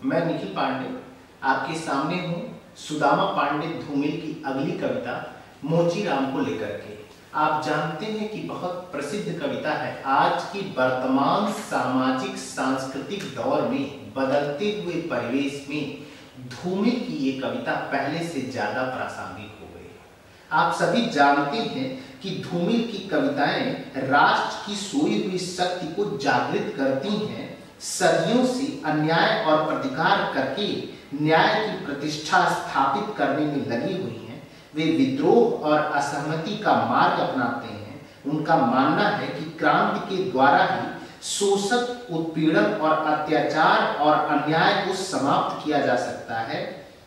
मैं निखिल पांडे आपके सामने हूँ सुदामा पांडे धूमिल की अगली कविता मोचीराम को लेकर के। आप जानते हैं कि बहुत प्रसिद्ध कविता है। आज की वर्तमान सामाजिक सांस्कृतिक दौर में बदलते हुए परिवेश में धूमिल की ये कविता पहले से ज्यादा प्रासंगिक हो गई। आप सभी जानते हैं कि धूमिल की कविताएं राष्ट्र की सोई हुई शक्ति को जागृत करती हैं। सदियों से अन्याय और प्रतिकार करके न्याय की प्रतिष्ठा स्थापित करने में लगी हुई हैं। वे विद्रोह और असहमति का मार्ग अपनाते हैं। उनका मानना है कि क्रांति के द्वारा ही शोषक, उत्पीड़न और अत्याचार और अन्याय को समाप्त किया जा सकता है।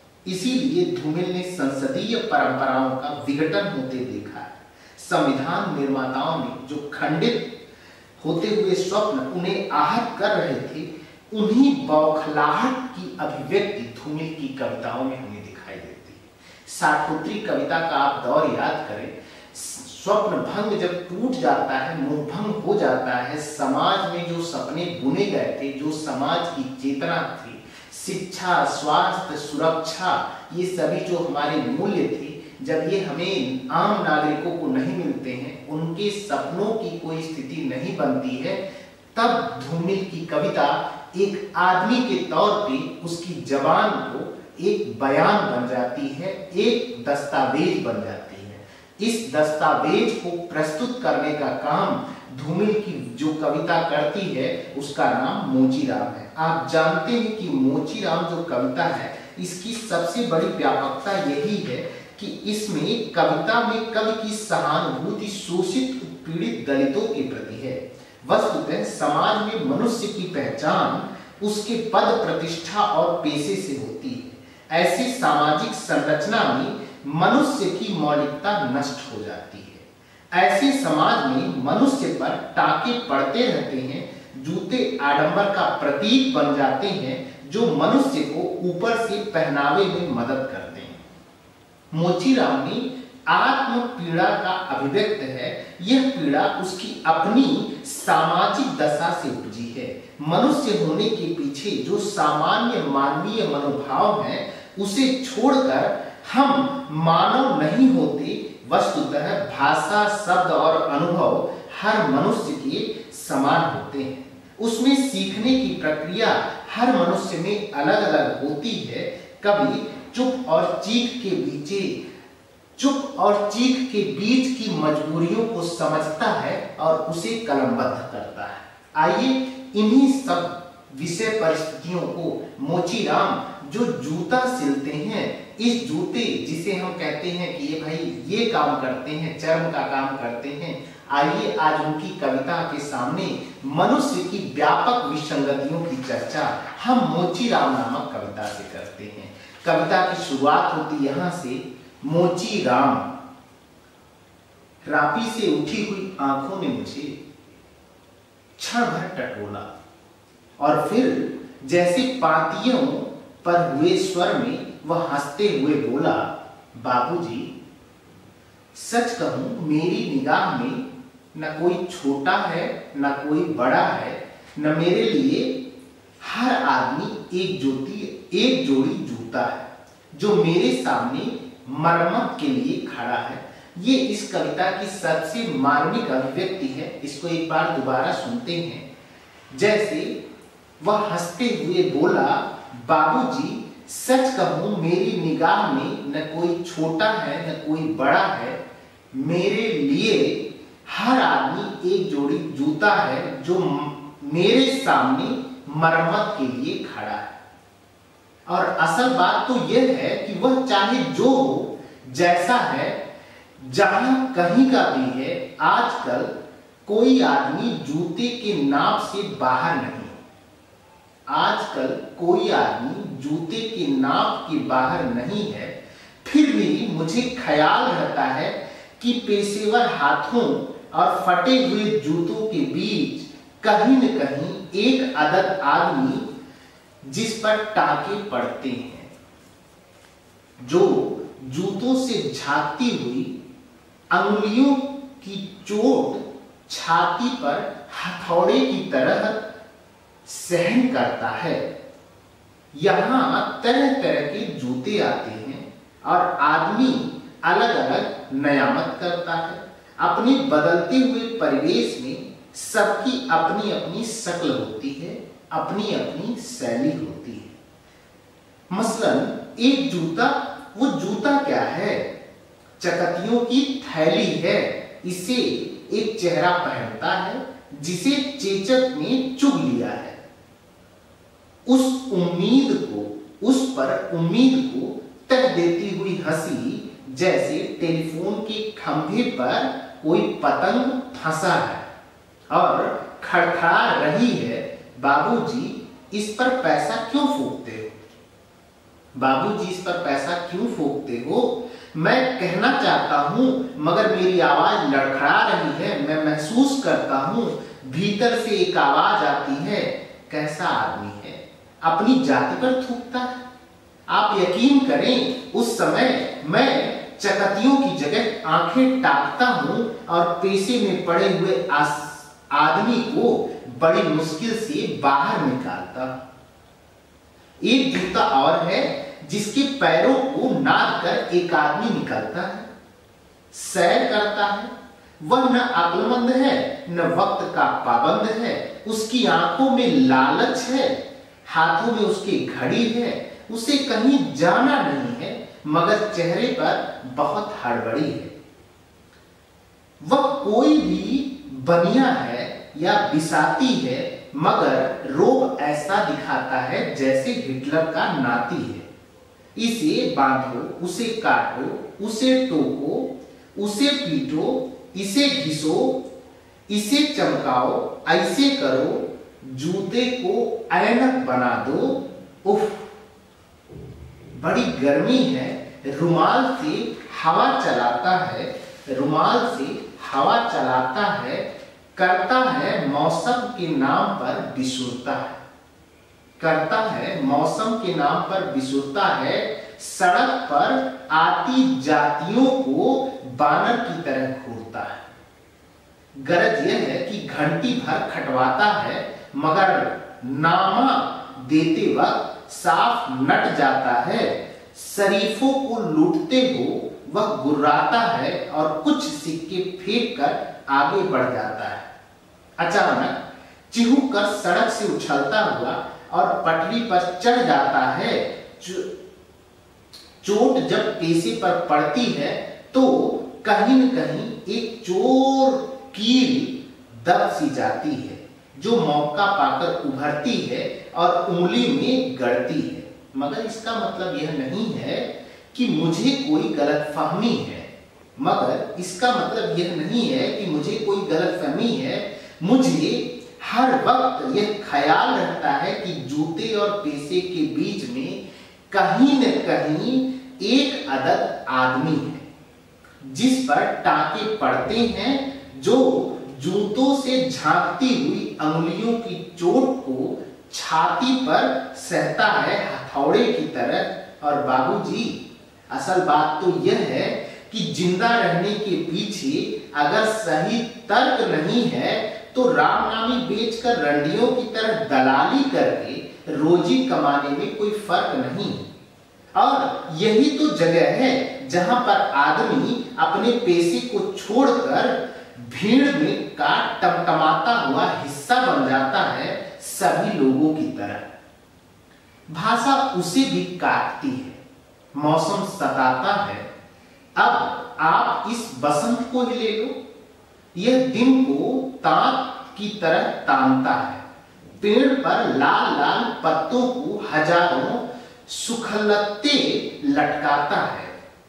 इसीलिए धूमिल ने संसदीय परंपराओं का विघटन होते देखा है। संविधान निर्माताओं ने जो खंडित होते हुए स्वप्न उन्हें आहत कर रहे थे, उन्हीं बौखलाहट की अभिव्यक्ति धूमिल की कविताओं में हमें दिखाई देती है। साठोत्तरी कविता का आप दौर याद करें। स्वप्न भंग जब टूट जाता है, मोह भंग हो जाता है, समाज में जो सपने बुने गए थे, जो समाज की चेतना थी, शिक्षा, स्वास्थ्य, सुरक्षा, ये सभी जो हमारे मूल्य थे, जब ये हमें आम नागरिकों को नहीं मिलते हैं, उनके सपनों की कोई स्थिति नहीं बनती है, तब धूमिल की कविता एक आदमी के तौर पे उसकी जबान को एक बयान बन जाती है, एक दस्तावेज बन जाती है। इस दस्तावेज को प्रस्तुत करने का काम धूमिल की जो कविता करती है उसका नाम मोचीराम है। आप जानते हैं कि मोचीराम जो कविता है, इसकी सबसे बड़ी व्यापकता यही है कि इसमें कविता में कवि की सहानुभूति शोषित, उत्पीड़ित दलितों के प्रति है। वस्तुतः समाज में मनुष्य की पहचान उसके पद, प्रतिष्ठा और पेशे से होती है। ऐसी सामाजिक संरचना में मनुष्य की मौलिकता नष्ट हो जाती है। ऐसे समाज में मनुष्य पर टाके पड़ते रहते हैं, जूते आडंबर का प्रतीक बन जाते हैं जो मनुष्य को ऊपर से पहनावे में मदद करते हैं। मोचीराम में आत्म पीड़ा का अभिव्यक्त है। यह पीड़ा उसकी अपनी सामाजिक दशा से उपजी है। मनुष्य होने के पीछे जो सामान्य मानवीय मनोभाव है, उसे छोड़कर हम मानव नहीं होते। वस्तुतः भाषा, शब्द और अनुभव हर मनुष्य के समान होते हैं। उसमें सीखने की प्रक्रिया हर मनुष्य में अलग अलग होती है। कभी चुप और चीख के बीच की मजबूरियों को समझता है और उसे कलमबद्ध करता है। आइए इन्हीं सब विषय परिस्थितियों को मोचीराम जो जूता सिलते हैं, इस जूते जिसे हम कहते हैं कि ये भाई ये काम करते हैं, चर्म का काम करते हैं, आइए आज उनकी कविता के सामने मनुष्य की व्यापक विसंगतियों की चर्चा हम मोचीराम नामक कविता से करते हैं। कविता की शुरुआत होती यहां से, मोचीराम। रापी से उठी हुई आंखों ने मुझे क्षण भर टटोला और फिर जैसे पातियों पर हुए स्वर में वह हंसते हुए बोला, बाबूजी, सच कहूं मेरी निगाह में न कोई छोटा है न कोई बड़ा है, न मेरे लिए हर आदमी एक जोड़ी जूता है जो मेरे सामने मरम्मत के लिए खड़ा है। ये इस कविता की सबसे मार्मिक अभिव्यक्ति है। इसको एक बार दोबारा सुनते हैं। जैसे वह हंसते हुए बोला, बाबूजी, सच कहूं मेरी निगाह में न कोई छोटा है न कोई बड़ा है, मेरे लिए हर आदमी एक जोड़ी जूता है जो मेरे सामने मरम्मत के लिए खड़ा है। और असल बात तो यह है कि वह चाहे जो हो, जैसा है, जहां कहीं का भी है, आजकल कोई आदमी जूते के नाप से बाहर नहीं। आजकल कोई आदमी जूते के नाप के बाहर नहीं है। फिर भी मुझे ख्याल रहता है कि पेशेवर हाथों और फटे हुए जूतों के बीच कहीं न कहीं एक अदद आदमी जिस पर टाके पड़ते हैं, जो जूतों से झांकती हुई अंगुलियों की चोट छाती पर हथौड़े की तरह सहन करता है। यहाँ तरह तरह के जूते आते हैं और आदमी अलग अलग नयामत करता है। अपने बदलते हुए परिवेश में सबकी अपनी अपनी शक्ल होती है, अपनी अपनी शैली होती है। मसलन एक जूता, वो जूता क्या है? चकतियों की थैली है। इसे एक चेहरा पहनता है जिसे चेचक ने चुग लिया है। उस पर उम्मीद को तह देती हुई हंसी, जैसे टेलीफोन के खंभे पर कोई पतंग फंसा है और खड़खड़ा रही है, बाबूजी इस पर पैसा क्यों फूकते हो? बाबूजी इस पर पैसा क्यों फूकते हो? मैं कहना चाहता हूं मगर मेरी आवाज लड़खड़ा रही है। मैं महसूस करता हूं भीतर से एक आवाज आती है। कैसा आदमी है, अपनी जाति पर थूकता है। आप यकीन करें, उस समय मैं चकतियों की जगह आंखें ताकता हूं और पेशे में पड़े हुए आदमी को बड़ी मुश्किल से बाहर निकालता। एक जूता और है जिसके पैरों को नाद कर एक आदमी निकलता है, सैर करता है। वह न अक्लमंद है न वक्त का पाबंद है। उसकी आंखों में लालच है, हाथों में उसकी घड़ी है। उसे कहीं जाना नहीं है मगर चेहरे पर बहुत हड़बड़ी है। वह कोई भी बनिया है या बिसाती है मगर रोब ऐसा दिखाता है जैसे हिटलर का नाती है। इसे बांधो, उसे काटो, उसे टोको, उसे पीटो, इसे घिसो, इसे चमकाओ, ऐसे करो, जूते को ऐनक बना दो। उफ, बड़ी गर्मी है। रुमाल से हवा चलाता है, रुमाल से हवा चलाता है, करता है मौसम के नाम पर बिसुरता है, करता है मौसम के नाम पर बिसुरता है। सड़क पर आती जातियों को बानर की तरह घूरता है। गरज यह है कि घंटी भर खटवाता है मगर नामा देते वक्त साफ नट जाता है। शरीफों को लूटते हो वह गुर्राता है और कुछ सिक्के फेंक कर आगे बढ़ जाता है। अचानक चिहुक कर सड़क से उछलता हुआ और पटरी पर चढ़ जाता है। चोट जब पेशे पर पड़ती है तो कहीं न कहीं एक चोर कील दब सी जाती है जो मौका पाकर उभरती है और उंगली में गड़ती है। मगर इसका मतलब यह नहीं है कि मुझे कोई गलतफहमी है, मगर इसका मतलब यह नहीं है कि मुझे कोई गलतफहमी है। मुझे हर वक्त यह ख्याल रहता है कि जूते और पेशे के बीच में कहीं न कहीं एक अदद आदमी है जिस पर टाके पड़ते हैं, जो जूतों से झांकती हुई अंगुलियों की चोट को छाती पर सहता है हथौड़े की तरह। और बाबूजी, असल बात तो यह है कि जिंदा रहने के पीछे अगर सही तर्क नहीं है तो रामनामी बेचकर रंडियों की तरह दलाली करके रोजी कमाने में कोई फर्क नहीं। और यही तो जगह है जहां पर आदमी अपने पेशे को छोड़कर भीड़ में का टमटमाता हुआ हिस्सा बन जाता है, सभी लोगों की तरह। भाषा उसे भी काटती है, मौसम सताता है। अब आप इस बसंत को ही ले लो, यह दिन को तांत की तरह तानता है। पेड़ पर लाल लाल पत्तों को हजारों सुखलत्ते लटकाता है।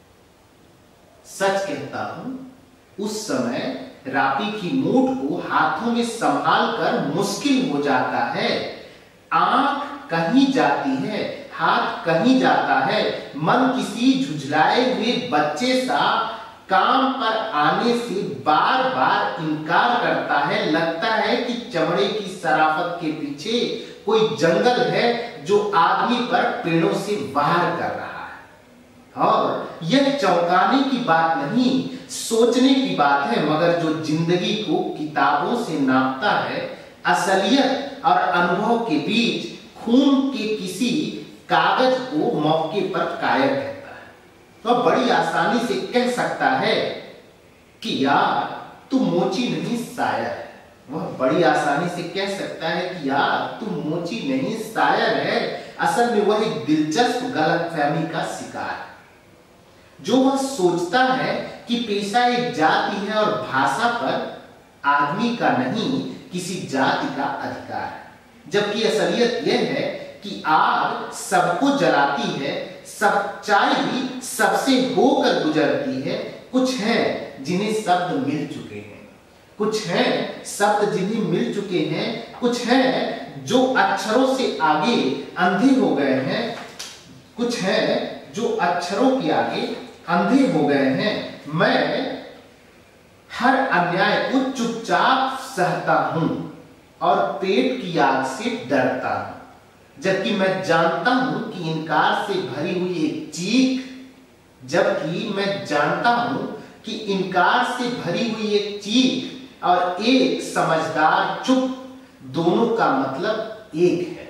सच कहता हूं, उस समय रापी की मूठ को हाथों में संभाल कर मुश्किल हो जाता है। आंख कहीं जाती है, हाथ कहीं जाता है। मन किसी झुझलाए हुए बच्चे सा काम पर आने से बार बार इनकार करता है। लगता है कि चमड़े की शराफत के पीछे कोई जंगल है जो आदमी पर पेड़ों से वार कर रहा है। और यह चौंकाने की बात नहीं, सोचने की बात है, मगर जो जिंदगी को किताबों से नापता है, असलियत और अनुभव के बीच खून के किसी कागज को मौके पर कायर कहता है। तो बड़ी आसानी से कह सकता है कि यार तू मोची नहीं शायर है। वह बड़ी आसानी से कह सकता है कि यार तू मोची नहीं शायर है। असल में वह एक दिलचस्प गलतफहमी का शिकार है। जो वह सोचता है कि पेशा एक जाति है और भाषा पर आदमी का नहीं किसी जाति का अधिकार है, जबकि असलियत यह है कि आग सबको जलाती है, सच्चाई सबसे होकर गुजरती है। कुछ हैं जिन्हें शब्द मिल चुके हैं, कुछ हैं शब्द जिन्हें मिल चुके हैं, कुछ हैं जो अक्षरों से आगे अंधे हो गए हैं, कुछ हैं जो अक्षरों के आगे अंधे हो गए हैं। मैं हर अन्याय को चुपचाप सहता हूं और पेट की आग से डरता हूं, जबकि मैं जानता हूं कि इनकार से भरी हुई एक चीख, जबकि मैं जानता हूं कि इनकार से भरी हुई एक चीख और एक समझदार चुप, दोनों का मतलब एक है।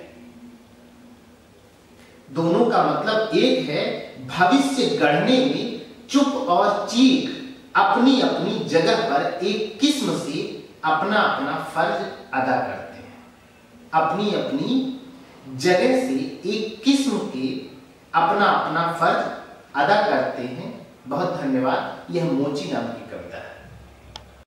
दोनों का मतलब एक है। भविष्य गढ़ने में चुप और चीख अपनी अपनी जगह पर एक किस्म से अपना अपना फर्ज अदा करते हैं। अपनी अपनी जगह से एक किस्म के अपना अपना फर्ज अदा करते हैं। बहुत धन्यवाद। यह मोची नाम की कविता है।